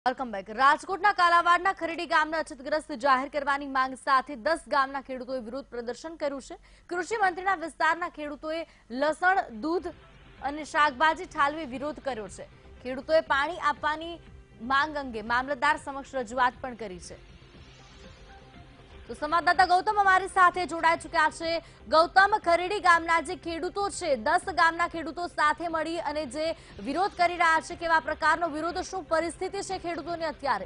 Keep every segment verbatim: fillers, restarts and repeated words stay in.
Welcome back. રાજકોટના કાલાવાડના ખરેડી ગામને અછતગ્રસ્ત જાહેર કરવાની માંગ સાથે દસ ગામના ખેડૂતોએ વિરોધ પ્રદર્શન કર્યું છે। કૃષિ મંત્રીના વિસ્તારના ખેડૂતોએ લસણ, દૂધ અને શાકભાજી ઠાલવી વિરોધ કર્યો છે। ખેડૂતોએ પાણી આપવાની માંગ અંગે મામલતદાર સમક્ષ રજૂઆત પણ કરી છે। તો સંવાદદાતા ગૌતમ અમારી સાથે જોડાઈ ચૂક્યા છે। ગૌતમ, ખરેડી ગામના જે ખેડૂતો છે, દસ ગામના ખેડૂતો સાથે મળી અને જે વિરોધ કરી રહ્યા છે, કેવા પ્રકારનો વિરોધ, શું પરિસ્થિતિ છે ખેડૂતોની અત્યારે?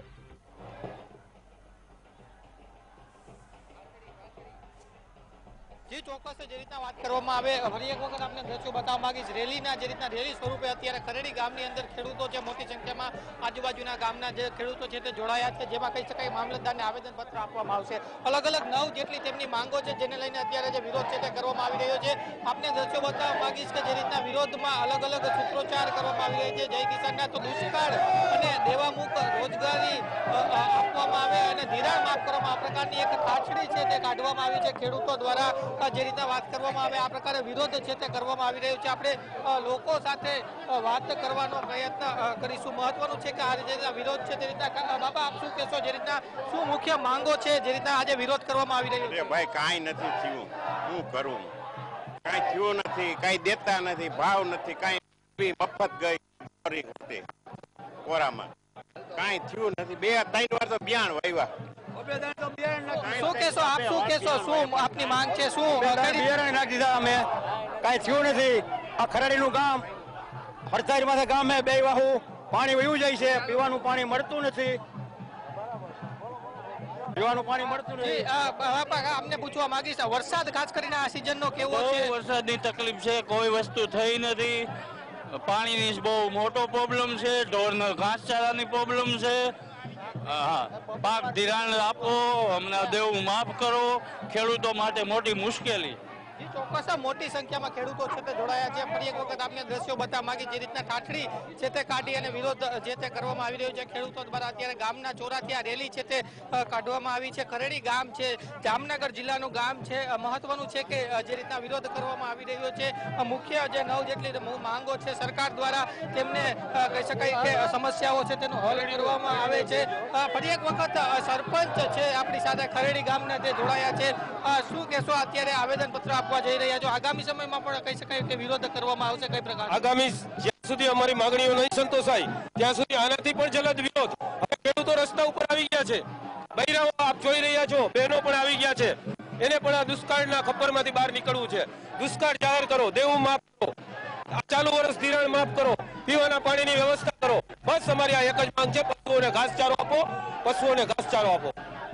जी चौक्स जे रीतना बात करवामां आवे फरी एक वखत आपने दृश्यो बताववा मांगीश। रेलीना जे रीतना रेली स्वरूपे अत्यारे खरेडी गामनी अंदर खेडूतो छे मोटी संख्यामां आजूबाजूना गामना जे खेडूतो छे ते जोडाया छे, जेमां कही शकाय मामलतदारने आवेदनपत्र आपवामां आवशे। अलग अलग नव जेटली तेमनी मांगो छे जेने लईने अत्यारे जे विरोध छे ते करवामां आवी रह्यो छे। आपने दृश्यो बताववा मांगीश के जे रीतना विरोधमां अलग अलग सूत्रोच्चार करवामां आवी रह्या छे। जय किसानना तो दुष्काळ अने देवामुक्त रोजगारी आपवामां आवे अने धिराण माफ करवामां आ प्रकारनी एक काछड़ी छे ते काढवामां आवी छे खेडूतो द्वारा। जे रीतना बात करवामां आवे आ प्रकारे विरोध छे ते करवामां आवी रह्यो छे। आपणे लोको साथे वात करवानो प्रयत्न करीशुं। महत्वनुं छे के आ रीतना विरोध छे ते रीतना बाबा आप शुं कहेशो, जे रीतना शुं मुख्य मांगो छे जे रीतना आज विरोध करवामां आवी रह्यो छे? भाई काई नथी थयुं, शुं करूं? काई थयुं नथी, काई देता नथी, भाव नथी, काई मफत गई कोरी होते कोरामां काई थयुं नथी। बे त्रण વાર તો બિયાણ વાવ્યા। શું કહેશો આપ, શું કહેશો, શું આપની માંગ છે? શું બિયારણ નાખી દીધા અમે, કાંઈ થયું નથી। આ ખરાડીનું ગામ હરતારી માથે ગામે બે વાહુ પાણી વયું જાય છે, પીવાનું પાણી મળતું નથી, પીવાનું પાણી મળતું નથી। અમને પૂછવા માંગીશ, વરસાદ ખાસ કરીને આ સીઝનનો કેવો છે? વરસાદની તકલીફ છે, કોઈ વસ્તુ થઈ નથી, પાણીની બહુ મોટો પ્રોબ્લેમ છે, ઢોરનો ઘાસચારાની પ્રોબ્લેમ છે। હા, પાક ધિરાણ આપો, અમને દેવું માફ કરો, ખેડૂતો માટે મોટી મુશ્કેલી। ચોક્કસ મોટી સંખ્યામાં ખેડૂતો છે તે જોડાયા છે। ફરી એક વખત આપને દ્રશ્યો બતાવવા માંગી, જે રીતના ઠાઠડી છે તે કાઢી અને વિરોધ જે તે કરવામાં આવી રહ્યો છે ખેડૂતો દ્વારા। અત્યારે ગામના ચોરાથી આ રેલી છે તે કાઢવામાં આવી છે। ખરેડી ગામ છે, જામનગર જિલ્લાનું ગામ છે। મહત્વનું છે કે જે રીતના વિરોધ કરવામાં આવી રહ્યો છે, મુખ્ય જે નવ જેટલી માંગો છે સરકાર દ્વારા તેમને કહી શકાય કે સમસ્યાઓ છે તેનો હલ કરવામાં આવે છે। ફરી એક વખત સરપંચ છે આપણી સાથે ખરેડી ગામના તે જોડાયા છે। શું કહેશો, અત્યારે આવેદનપત્ર આપવા જઈ રહ્યા છો, આગામી સમયમાં પણ કહી શકાય કે વિરોધ કરવામાં આવશે કઈ પ્રકાર? આગામી જ્યાં સુધી અમારી માંગણીઓ નહીં સંતોષાય ત્યાં સુધી આનાથી પણ જલદ વિરોધ। હવે ખેડૂતો રસ્તા ઉપર આવી ગયા છે, બૈરાઓ આપ જોઈ રહ્યા છો, બહેનો પણ આવી ગયા છે। એને પણ આ દુષ્કાળના ખપ્પરમાંથી બહાર નીકળવું છે। દુષ્કાળ જાહેર કરો, દેવું માફ કરો, ચાલુ વર્ષ ધિરાણ માફ કરો, પીવાના પાણીની વ્યવસ્થા કરો। બસ અમારી આ એક જ માંગ છે, પશુઓને ઘાસચારો આપો, પશુઓને ઘાસચારો આપો।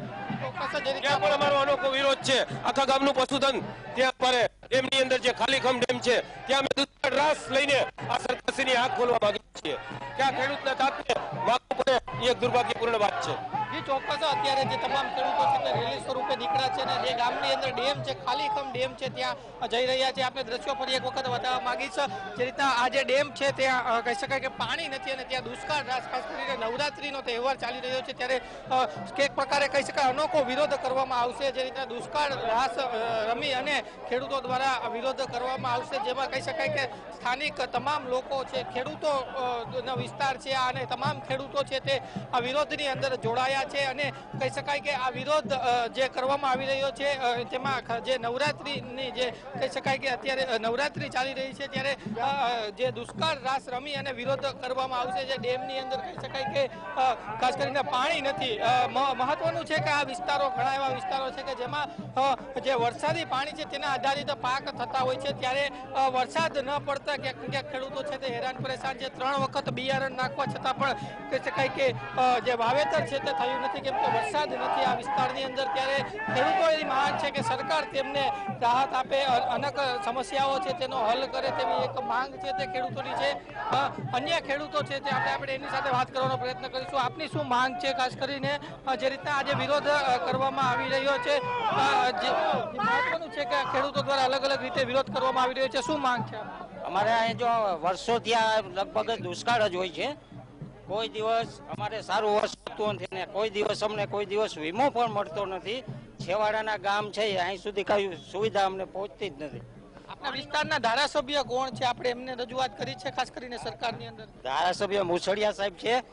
ત્યાં પણ અમારો અનોખો વિરોધ છે। આખા ગામનું પશુધન ત્યાં પડે, ડેમની અંદર જે ખાલીખમ ડેમ છે ત્યાં અમે દુષ્કાળ રાસ લઈને આ સરકારશ્રીની આંખ ખોલવા માંગીએ છીએ કે આ ખેડૂતના તાપને માગવું પડે એ એક દુર્ભાગ્યપૂર્ણ વાત છે। જી ચોક્કસ અત્યારે જે તમામ ખેડૂતો છે તે રેલી સ્વરૂપે નીકળ્યા છે અને જે ગામની અંદર ડેમ છે, ખાલીખમ ડેમ છે, ત્યાં જઈ રહ્યા છે। આપણે દ્રશ્યો ફરી એક વખત બતાવવા માંગીશ, જે રીતના આ જે ડેમ છે ત્યાં કહી શકાય કે પાણી નથી અને ત્યાં દુષ્કાળ રાસ, ખાસ કરીને નવરાત્રીનો તહેવાર ચાલી રહ્યો છે ત્યારે એક પ્રકારે કહી શકાય અનોખો વિરોધ કરવામાં આવશે। જે રીતના દુષ્કાળ રાસ રમી અને ખેડૂતો દ્વારા વિરોધ કરવામાં આવશે, જેમાં કહી શકાય કે સ્થાનિક તમામ લોકો છે, ખેડૂતો નો વિસ્તાર છે અને તમામ ખેડૂતો છે તે આ વિરોધની અંદર જોડાયા છે અને કહી શકાય કે આ વિરોધ જે કરવામાં આવી રહ્યો છે તેમાં જે નવરાત્રીની જે કહી શકાય કે અત્યારે નવરાત્રી ચાલી રહી છે ત્યારે જે દુષ્કાળ રાસ રમી અને વિરોધ કરવામાં આવશે। જે ડેમની અંદર કહી શકાય કે ખાસ કરીને પાણી નથી। મહત્વનું છે કે આ વિસ્તારો ઘણા એવા વિસ્તારો છે કે જેમાં જે વરસાદી પાણી છે તેના આધારિત પાક થતા હોય છે, ત્યારે વરસાદ ન પડતા ક્યાંક ક્યાંક ખેડૂતો છે તે હેરાન પરેશાન છે। ત્રણ વખત બિયારણ નાખવા છતાં પણ કહી શકાય કે જે વાવેતર છે તે થયું નથી કેમ કે વરસાદ નથી આ વિસ્તારની અંદર। ત્યારે ખેડૂતોની માંગ છે કે સરકાર તેમને રાહત આપે, અનેક સમસ્યાઓ છે તેનો હલ કરે તેવી એક માંગ છે તે ખેડૂતોની છે। અન્ય ખેડૂતો છે તે આપણે આપણે એની સાથે વાત કરવાનો પ્રયત્ન કરીશું। આપની શું માંગ છે, ખાસ કરીને જે રીતના આજે વિરોધ કરવામાં આવી રહ્યો છે? મહત્વનું છે કે ખેડૂતો દ્વારા અલગ અલગ રીતે વિરોધ કરવામાં આવી રહ્યો છે, શું માંગ છે? અમારે અહીં જો વર્ષોથી આ લગભગ દુષ્કાળ જ હોય છે, કોઈ દિવસ અમારે સારું વર્ષ થતું નથી ને કોઈ દિવસ અમને કોઈ દિવસ વીમો પણ મળતો નથી। છેવાડાના ગામ છે અહીં સુધી કઈ સુવિધા અમને પહોંચતી જ નથી। આપના વિસ્તારના ધારાસભ્ય કોણ છે? આપણે એમને રજૂઆત કરી છે ખાસ કરીને સરકારની અંદર? ધારાસભ્ય મુસળિયા સાહેબ છે,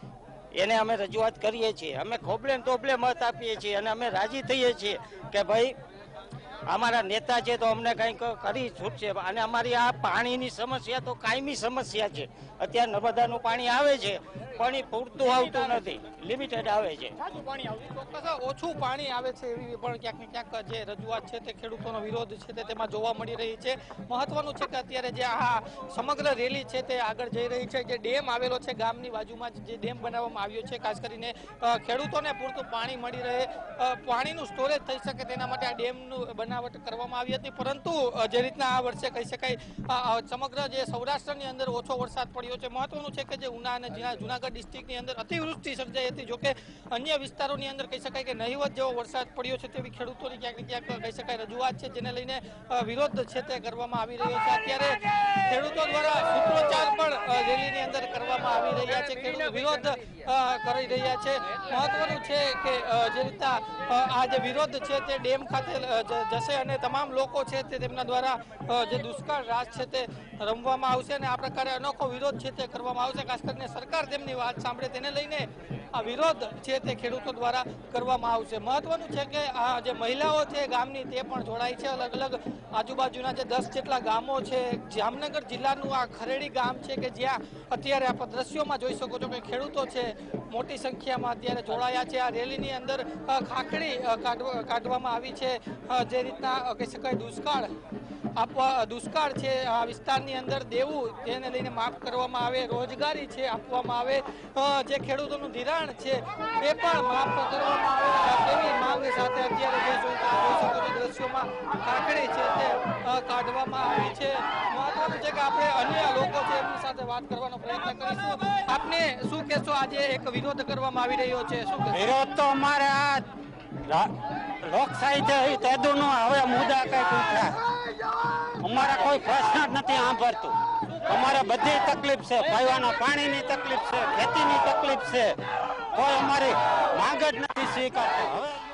એને અમે રજૂઆત કરીએ છીએ. અમે ખોબલે ને તોબલે મત આપીએ છીએ અને અમે રાજી થઈએ છીએ કે ભાઈ અમારા નેતા છે તો અમને કંઈક કરી છૂટશે. અને અમારી આ પાણીની સમસ્યા તો કાયમી સમસ્યા છે. અત્યારે નર્મદાનું પાણી આવે છે પણ એ પૂરતું આવતું નથી, લિમિટેડ આવે છે. ઓછું પાણી આવે છે એવી પણ ક્યાંક ને ક્યાંક જે રજૂઆત છે તે ખેડૂતોનો વિરોધ છે તે તેમાં જોવા મળી રહી છે. મહત્વનું છે કે અત્યારે જે આ સમગ્ર રેલી છે તે આગળ જઈ રહી છે. જે ડેમ આવેલો છે ગામની બાજુમાં જે ડેમ બનાવવામાં આવ્યો છે, ખાસ કરીને ખેડૂતોને પૂરતું પાણી મળી રહે, પાણીનું સ્ટોરેજ થઈ શકે તેના માટે આ ડેમનું બનાવટ કરવામાં આવી હતી. પરંતુ જે રીતના આ વર્ષે કહી શકાય સમગ્ર જે સૌરાષ્ટ્રની અંદર ઓછો વરસાદ પડ્યો છે. મહત્વનું છે કે જે ઉના અને જુનાગઢ ડિસ્ટ્રિક્ટની અંદર અતિવૃષ્ટિ સર્જાઈ હતી. જોકે અન્ય વિસ્તારોની અંદર કહી શકાય કે નહીવત જેવો વરસાદ પડ્યો છે તેવી ખેડૂતોની ક્યાંક ને ક્યાંક કહી શકાય રજૂઆત છે, જેને લઈને વિરોધ છે તે કરવામાં આવી રહ્યો છે. અત્યારે ખેડૂતો દ્વારા સૂત્રોચ્ચાર પણ રેલીની અંદર કરવામાં આવી રહ્યા છે. ખેડૂત વિરોધ કરી રહ્યા છે. મહત્વનું છે કે જે રીતના આ જે વિરોધ છે તે ડેમ ખાતે જશે અને તમામ લોકો છે તે તેમના દ્વારા જે દુષ્કાળ રાજ છે તે રમવામાં આવશે અને આ પ્રકારે અનોખો વિરોધ છે તે કરવામાં આવશે. ખાસ કરીને સરકાર તેમની વાત સાંભળે તેને લઈને આ વિરોધ છે તે ખેડૂતો દ્વારા કરવામાં આવશે. મહત્વનું છે કે આ જે મહિલાઓ છે ગામની તે પણ જોડાય છે. અલગ અલગ આજુબાજુના જે દસ જેટલા ગામો છે, જામનગર જિલ્લાનું આ ખરેડી ગામ છે કે જ્યાં અત્યારે આપ દ્રશ્યોમાં જોઈ શકો છો કે ખેડૂતો છે મોટી સંખ્યામાં અત્યારે જોડાયા છે. આ રેલીની અંદર ખાખડી કાઢવામાં આવી છે. જે રીતના કહી શકાય દુષ્કાળ આપવા દુષ્કાળ છે આ વિસ્તારની અંદર દેવું તેને લઈને માફ કરવામાં આવે, રોજગારી છે આપવામાં આવે, જે ખેડૂતોનું ધિરાણ છે એ પણ માફ કરવામાં આવે તેવી માંગ સાથે અત્યારે જે જોઈ શકો છો દ્રશ્યોમાં ખાખડી છે તે કાઢવામાં આવી છે. મહત્વનું છે કે આપણે અન્ય લોકો છે એમની સાથે વાત કરવાનો પ્રયત્ન કરીશું. આપને શું કહેશો, આજે એક વિરોધ કરવામાં આવી રહ્યો છે, શું કહેશો? વિરોધ તો અમારે આ લોકશાહી છે તેદુનો હવે મુદ્દા કઈ ઉઠ્યા, અમારા કોઈ પ્રશ્ન જ નથી સાંભળતું. અમારે બધી તકલીફ છે, પીવાના પાણીની તકલીફ છે, ખેતીની તકલીફ છે, કોઈ અમારી માંગ જ નથી સ્વીકારતું. હવે